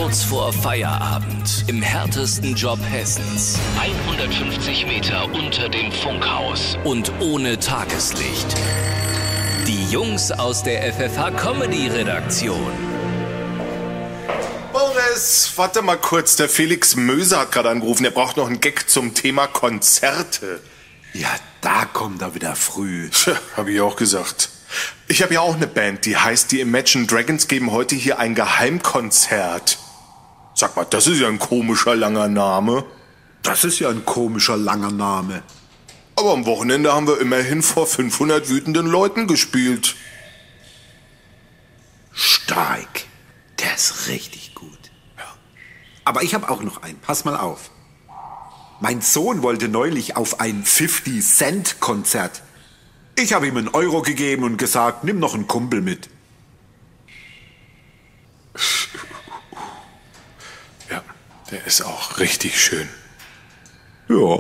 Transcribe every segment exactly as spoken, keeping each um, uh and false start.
Kurz vor Feierabend im härtesten Job Hessens. hundertfünfzig Meter unter dem Funkhaus und ohne Tageslicht. Die Jungs aus der F F H-Comedy-Redaktion. Boris, warte mal kurz. Der Felix Möser hat gerade angerufen. Er braucht noch einen Gag zum Thema Konzerte. Ja, da kommt er wieder früh. Tja, hab ich auch gesagt. Ich habe ja auch eine Band, die heißt die Imagine Dragons, geben heute hier ein Geheimkonzert. Sag mal, das ist ja ein komischer, langer Name. Das ist ja ein komischer, langer Name. Aber am Wochenende haben wir immerhin vor fünfhundert wütenden Leuten gespielt. Stark. Der ist richtig gut. Ja. Aber ich habe auch noch einen. Pass mal auf. Mein Sohn wollte neulich auf ein fifty Cent Konzert. Ich habe ihm einen Euro gegeben und gesagt, nimm noch einen Kumpel mit. Ja, der ist auch richtig schön. Ja.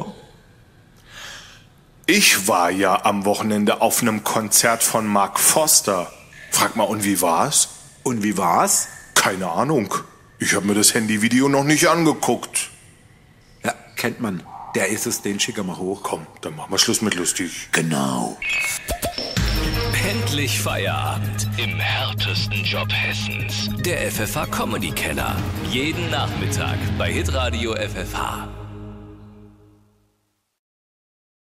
Ich war ja am Wochenende auf einem Konzert von Mark Foster. Frag mal, und wie war's? Und wie war's? Keine Ahnung. Ich habe mir das Handyvideo noch nicht angeguckt. Ja, kennt man. Der ist es, den schicken wir hoch. Komm, dann machen wir Schluss mit lustig. Genau. Endlich Feierabend im härtesten Job Hessens. Der F F H-Comedy-Keller. Jeden Nachmittag bei Hitradio F F H.